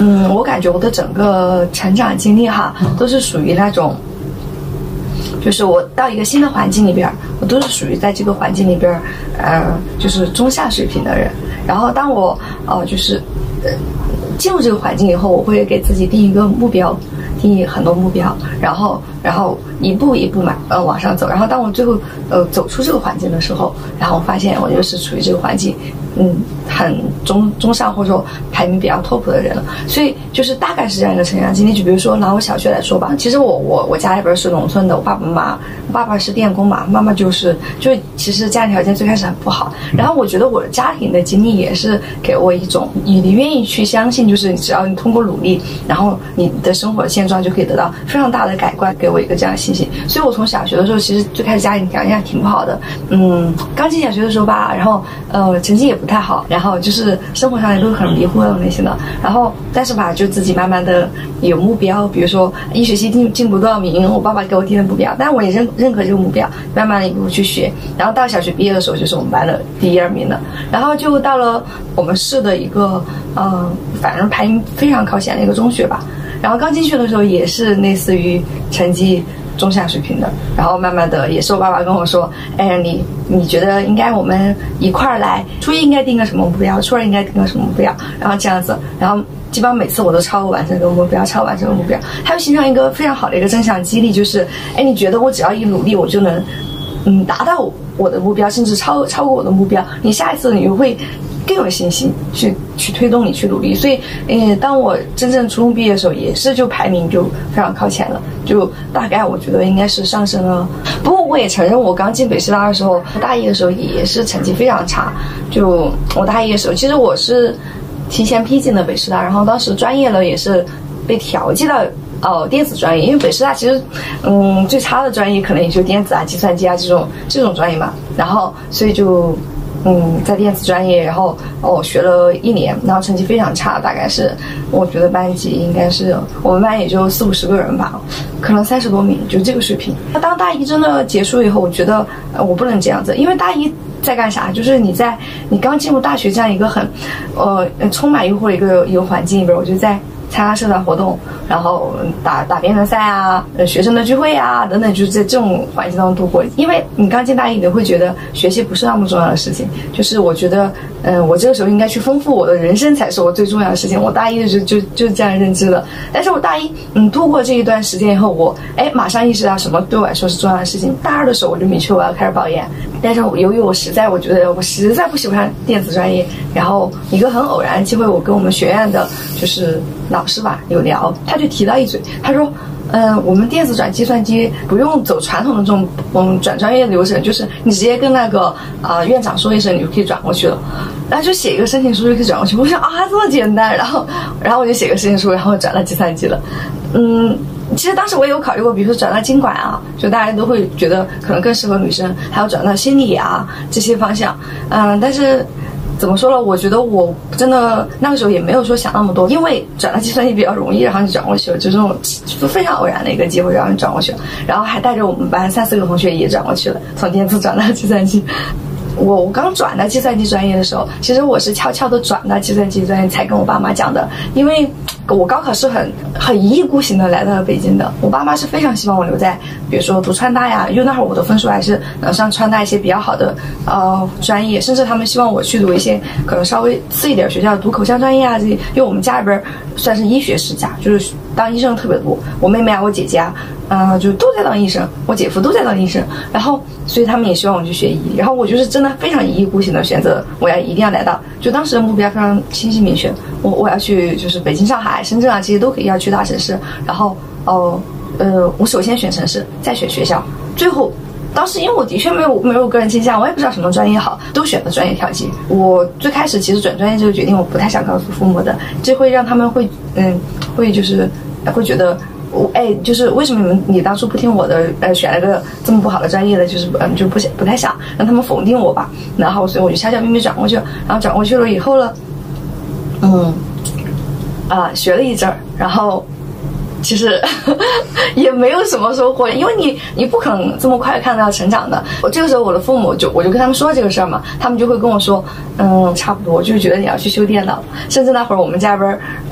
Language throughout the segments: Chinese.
我感觉我的整个成长经历哈，都是属于那种，就是我到一个新的环境里边，我都是属于在这个环境里边，就是中下水平的人。然后当我进入这个环境以后，我会给自己定一个目标，定义很多目标，然后一步一步往上走。然后当我最后走出这个环境的时候，然后我发现我就是处于这个环境很中上或者说排名比较 top 的人了。所以就是大概是这样一个成长经历。就比如说拿我小学来说吧，其实我家里边是农村的，我爸爸是电工嘛，妈妈就其实家庭条件最开始很不好。然后我觉得我的家庭的经历也是给我一种你愿意去相信，就是只要你通过努力，然后你的生活现状就可以得到非常大的改观，给我一个这样的信心。所以我从小学的时候其实最开始家庭条件挺不好的，刚进小学的时候吧，然后成绩也不太好，然后就是生活上也都是很迷糊那种类型的。然后但是吧，就自己慢慢的有目标，比如说一学期进步多少名，我爸爸给我定的目标，但是我也认可这个目标，慢慢的一步步去学。然后到小学毕业的时候，就是我们班的第1、2名的。然后就到了我们市的一个反正排名非常靠前的一个中学吧。然后刚进去的时候也是类似于成绩中下水平的，然后慢慢的也是我爸爸跟我说，你觉得应该我们一块儿来，初一应该定个什么目标，初二应该定个什么目标，然后这样子，然后基本上每次我都超额完成这个目标，它会形成一个非常好的一个正向激励，就是你觉得我只要一努力，我就能达到我的目标，甚至超过我的目标，你下一次你会更有信心去推动你去努力。所以当我真正初中毕业的时候，也是就排名就非常靠前了，就大概我觉得应该是上升了。不过我也承认，我刚进北师大的时候，大一的时候也是成绩非常差。就我大一的时候，其实我是提前批进的北师大，然后当时专业了也是被调剂到电子专业，因为北师大其实最差的专业可能也就电子啊、计算机啊这种专业嘛。然后所以就在电子专业，然后学了1年，然后成绩非常差，大概是我觉得班级应该是我们班也就40-50个人吧，可能30多名，就这个水平。当大一真的结束以后，我觉得我不能这样子，因为大一在干啥？就是你刚进入大学这样一个很充满诱惑的一个环境里边，我就在参加社团活动，然后打辩论赛啊，学生的聚会啊等等，就是在这种环境当中度过。因为你刚进大一，你会觉得学习不是那么重要的事情，就是我觉得我这个时候应该去丰富我的人生才是我最重要的事情。我大一的时候就这样认知的。但是我大一度过这一段时间以后，我马上意识到什么对我来说是重要的事情。大二的时候我就明确我要开始保研，但是由于我实在不喜欢电子专业，然后一个很偶然的机会，我跟我们学院的就是老师吧有聊，他就提到一嘴，他说我们电子转计算机不用走传统的这种转专业的流程，就是你直接跟那个院长说一声，你就可以转过去了，然后就写一个申请书就可以转过去。我想这么简单，然后我就写个申请书，然后转到计算机了。其实当时我也有考虑过，比如说转到经管啊，就大家都会觉得可能更适合女生，还有转到心理啊这些方向。但是怎么说呢？我觉得我真的那个时候也没有说想那么多，因为转到计算机比较容易，然后就转过去了，就这种非常偶然的一个机会让你转过去了，然后还带着我们班3-4个同学也转过去了，从电子转到计算机。我刚转到计算机专业的时候，其实我是悄悄的转到计算机专业才跟我爸妈讲的，因为我高考是很一意孤行的来到了北京的。我爸妈是非常希望我留在比如说读川大呀，因为那会儿我的分数还是能上川大一些比较好的专业，甚至他们希望我去读一些可能稍微次一点学校，读口腔专业啊这些，因为我们家里边算是医学世家，就是当医生特别多，我妹妹啊我姐姐啊就都在当医生，我姐夫都在当医生，然后所以他们也希望我去学医，然后我就是真的非常一意孤行的选择我一定要来到，就当时的目标非常清晰明确，我要去就是北京、上海、深圳啊这些都可以要去大城市，然后我首先选城市，再选学校，最后当时因为我的确没有个人倾向，我也不知道什么专业好，都选了专业调剂。我最开始其实转专业这个决定我不太想告诉父母的，这会让他们会就是会觉得就是为什么你当初不听我的选了个这么不好的专业的，就是就不太想让他们否定我吧。然后所以我就悄悄咪咪转过去了，然后转过去了以后呢学了一阵儿，然后其实也没有什么收获，因为你不可能这么快看到成长的。这个时候我的父母我就跟他们说这个事儿嘛，他们就会跟我说差不多，就觉得你要去修电脑。甚至那会儿我们家边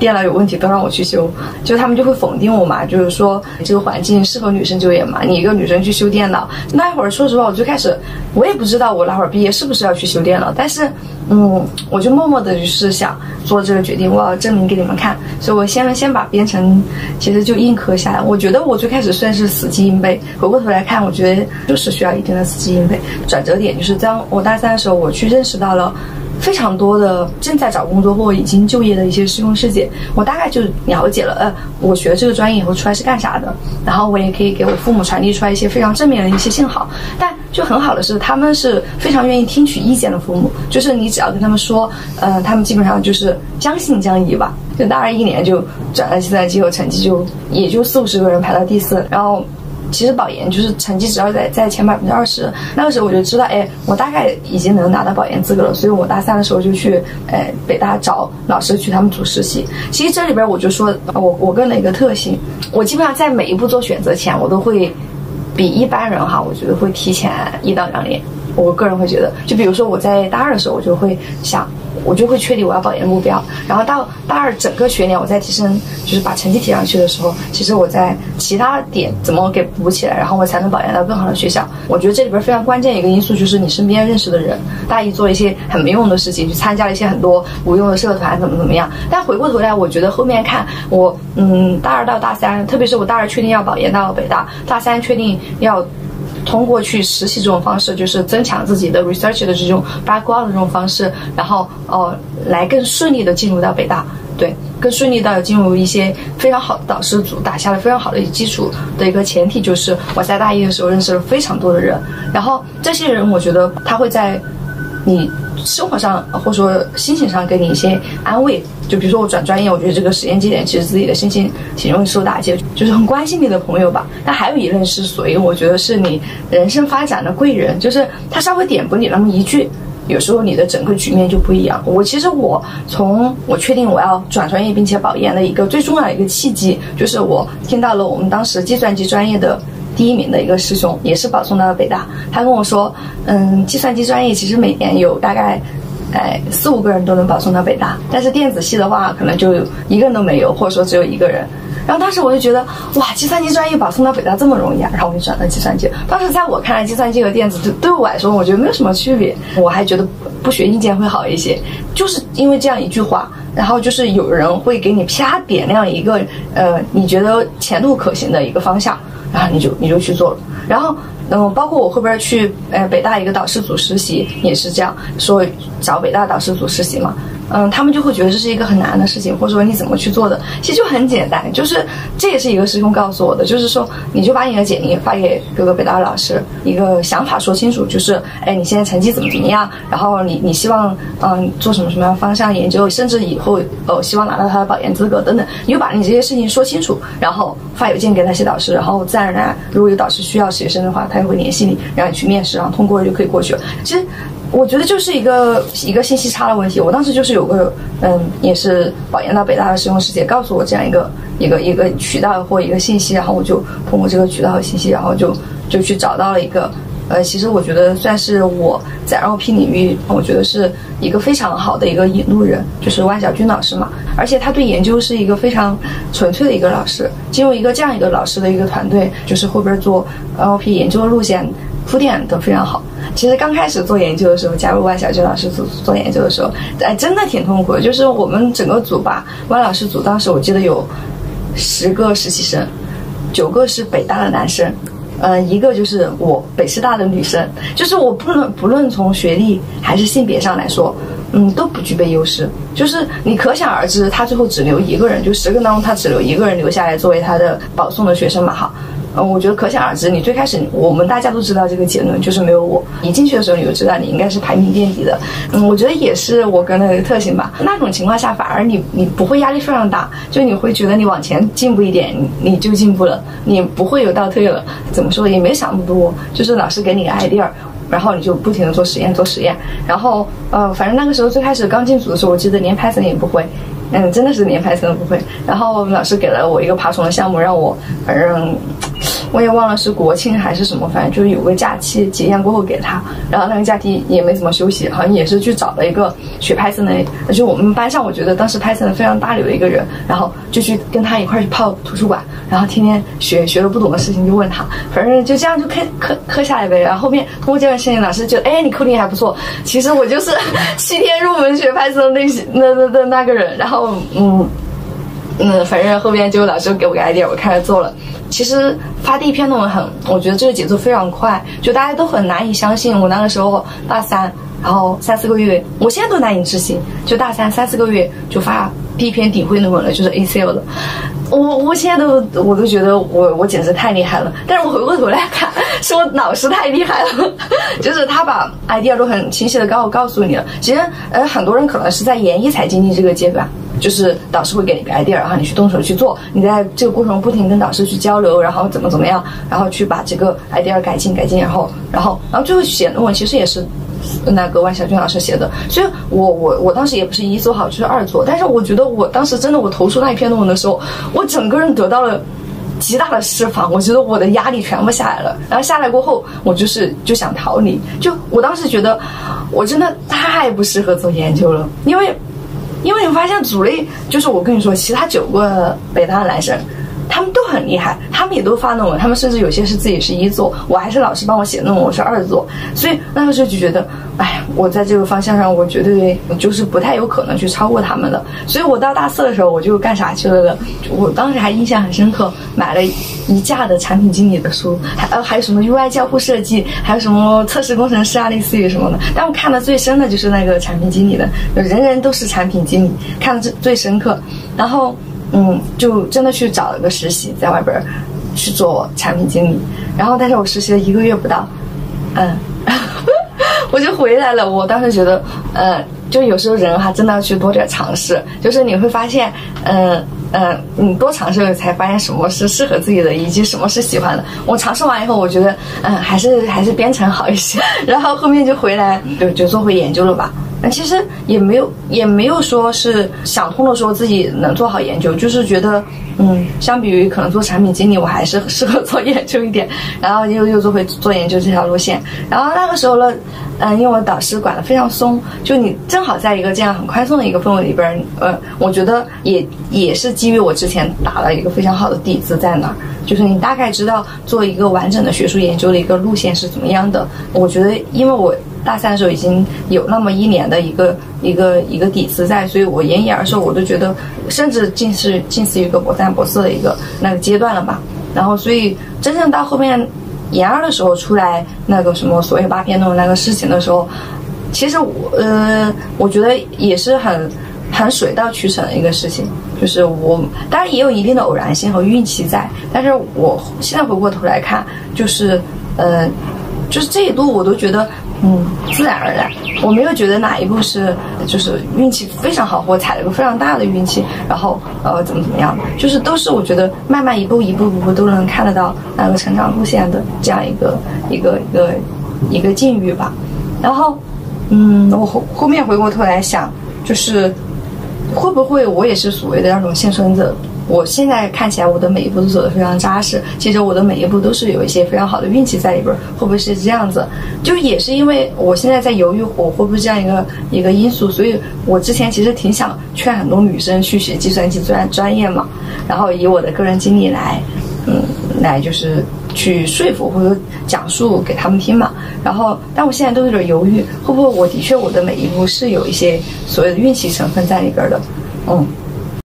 电脑有问题都让我去修，就他们就会否定我嘛，就是说这个环境适合女生就业嘛，你一个女生去修电脑。那会儿说实话，我最开始我也不知道我那会儿毕业是不是要去修电脑，但是我就默默的就是想做这个决定，我要证明给你们看，所以我先把编程其实就硬磕下来。我觉得我最开始算是死记硬背，回过头来看，我觉得就是需要一定的死记硬背。转折点就是当我大三的时候，我去认识到了非常多的正在找工作或已经就业的一些师兄师姐，我大概就了解了，我学这个专业以后出来是干啥的，然后我也可以给我父母传递出来一些非常正面的一些信号。但就很好的是，他们是非常愿意听取意见的父母，就是你只要跟他们说，他们基本上就是将信将疑吧。就大二1年就转了计算机，有成绩也就40-50个人排到第4，然后。其实保研就是成绩只要在前20%，那个时候我就知道，我大概已经能拿到保研资格了，所以我大3的时候就去北大找老师去他们组实习。其实这里边我就说，我个人的一个特性，我基本上在每一步做选择前，我都会比一般人我觉得会提前1到2年。我个人会觉得，就比如说我在大2的时候，我就会想。我就会确定我要保研目标，然后到大2整个学年我在提升，就是把成绩提上去的时候，其实我在其他点怎么给补起来，然后我才能保研到更好的学校。我觉得这里边非常关键一个因素就是你身边认识的人，大一做一些很没用的事情，去参加了一些很多无用的社团，怎么样。但回过头来，我觉得后面看我，大2到大3，特别是我大2确定要保研到北大，大3确定要。通过去实习这种方式，就是增强自己的 research 的这种 background 的这种方式，然后来更顺利的进入到北大，对，更顺利的进入一些非常好的导师组，打下了非常好的基础的一个前提，就是我在大一的时候认识了非常多的人，然后这些人我觉得他会在你生活上或者说心情上给你一些安慰。就比如说我转专业，我觉得这个时间节点其实自己的心情挺容易受打击，就是很关心你的朋友吧。但还有一类是属于我觉得是你人生发展的贵人，就是他稍微点拨你那么一句，有时候你的整个局面就不一样。其实我从我确定我要转专业并且保研的一个最重要的一个契机，就是我听到了我们当时计算机专业的第1名的一个师兄，也是保送到了北大，他跟我说，计算机专业其实每年有大概4-5个人都能保送到北大，但是电子系的话可能就1个人都没有，或者说只有1个人。然后当时我就觉得，哇，计算机专业保送到北大这么容易啊！然后我就转了计算机。当时在我看来，计算机和电子对我来说，我觉得没有什么区别。我还觉得不学硬件会好一些，就是因为这样一句话，然后就是有人会给你啪点亮一个你觉得前途可行的一个方向，然后你就去做了。然后包括我后边去北大一个导师组实习也是这样说，找北大导师组实习嘛，他们就会觉得这是一个很难的事情，或者说你怎么去做的，其实就很简单，就是这也是一个师兄告诉我的，就是说你就把你的简历发给各个北大的老师，一个想法说清楚，就是你现在成绩怎么样，然后你希望做什么样的方向研究，甚至以后希望拿到他的保研资格等等，你就把你这些事情说清楚，然后发邮件给那些导师，然后自然而然如果有导师需要学生的话，他也会联系你，让你去面试，然后通过了就可以过去了。其实我觉得就是一个信息差的问题。我当时就是有个也是保研到北大的师兄师姐告诉我这样一个渠道或一个信息，然后我就通过这个渠道和信息，然后就去找到了一个其实我觉得算是我在 NLP 领域，我觉得是一个非常好的一个引路人，就是万小军老师嘛。而且他对研究是一个非常纯粹的一个老师，进入一个这样一个老师的一个团队，就是后边做 NLP 研究的路线铺垫都非常好。其实刚开始做研究的时候，加入万小军老师组做研究的时候，真的挺痛苦的。就是我们整个组吧，万老师组当时我记得有10个实习生，9个是北大的男生。一个就是我北师大的女生，就是我不论从学历还是性别上来说，都不具备优势。就是你可想而知，他最后只留1个人，就10个当中他只留1个人留下来作为他的保送的学生嘛，哈。我觉得可想而知，你最开始我们大家都知道这个结论，就是没有我。一进去的时候你就知道你应该是排名垫底的。我觉得也是我个人的特性吧。那种情况下反而你不会压力非常大，就你会觉得你往前进步一点你就进步了，你不会有倒退了。怎么说也没想那么多，就是老师给你个 idea， 然后你就不停的做实验，然后反正那个时候最开始刚进组的时候，我记得连 Python 也不会。真的是连Python都不会。然后老师给了我一个爬虫的项目，让我反正我也忘了是国庆还是什么，反正就是有个假期结业过后给他，然后那个假期也没怎么休息，好像也是去找了一个学 Python 的，就我们班上我觉得当时 Python 的非常大流的一个人，然后就去跟他一块去泡图书馆，然后天天学了不懂的事情就问他，反正就这样就磕下来呗。然后后面通过这段事情，老师觉得哎你扣题还不错，其实我就是7天入门学 Python 的那个人，然后反正后面就老师给我个 idea， 我开始做了。其实发第一篇论文我觉得这个节奏非常快，就大家都很难以相信。我那个时候大3，然后3-4个月，我现在都难以置信，就大3-4个月就发第一篇顶会论文了，就是 ACL 的。我现在我都觉得我简直太厉害了，但是我回过头来看，是我老师太厉害了，就是他把 idea 都很清晰的告诉你了。其实很多人可能是在研一才经历这个阶段，就是导师会给你个 idea， 然后你去动手去做，你在这个过程中不停跟导师去交流，然后怎么样，然后去把这个 idea 改进，然后最后写论文其实也是那个万小军老师写的。所以我当时也不是1做好，就是2做，但是我觉得我当时真的我投出那一篇论文的时候，我整个人得到了极大的释放，我觉得我的压力全部下来了。然后下来过后，我就想逃离，就我当时觉得我真的太不适合做研究了，因为你发现组内就是我跟你说，其他9个北大的男生，他们都很厉害，他们也都发论文，他们甚至有些是自己是1做，我还是老师帮我写论文，我是2做。所以那个时候就觉得，哎，我在这个方向上，我绝对就是不太有可能去超过他们的。所以我到大4的时候，我就干啥去了呢？我当时还印象很深刻，买了1架的产品经理的书，还有什么 UI 交互设计，还有什么测试工程师啊，类似于什么的。但我看的最深的就是那个产品经理的，人人都是产品经理，看的最深刻。然后就真的去找了个实习，在外边去做产品经理。然后但是我实习了1个月不到，我就回来了。我当时觉得就有时候人还真的要去多点尝试，就是你会发现你多尝试了才发现什么是适合自己的，以及什么是喜欢的。我尝试完以后，我觉得还是编程好一些，然后后面就回来就做回研究了吧。其实也没有说是想通了说自己能做好研究，就是觉得相比于可能做产品经理，我还是适合做研究一点，然后又做回做研究这条路线。然后那个时候呢，因为我导师管得非常松，就你正好在一个这样很宽松的一个氛围里边，我觉得也是基于我之前打了一个非常好的底子在那儿，就是你大概知道做一个完整的学术研究的一个路线是怎么样的。我觉得因为我大3的时候已经有那么1年的一个底子在，所以我研研的时候我都觉得甚至近似于一个博3博4的一个那个阶段了吧。然后所以真正到后面研2的时候出来那个什么所谓8篇论文那个事情的时候，其实我觉得也是很水到渠成的一个事情，就是我当然也有一定的偶然性和运气在，但是我现在回过头来看，就是这一路我都觉得自然而然，我没有觉得哪一步是就是运气非常好，或踩了个非常大的运气，然后怎么样，就是都是我觉得慢慢一步都能看得到那个成长路线的这样一个境遇吧。然后我后面回过头来想，就是会不会我也是所谓的那种幸存者。我现在看起来我的每一步都走得非常扎实，其实我的每一步都是有一些非常好的运气在里边，会不会是这样子？就也是因为我现在在犹豫我会不会这样一个因素，所以我之前其实挺想劝很多女生去学计算机专业嘛，然后以我的个人经历来就是去说服或者讲述给他们听嘛。然后但我现在都有点犹豫，会不会我的确我的每一步是有一些所谓的运气成分在里边的。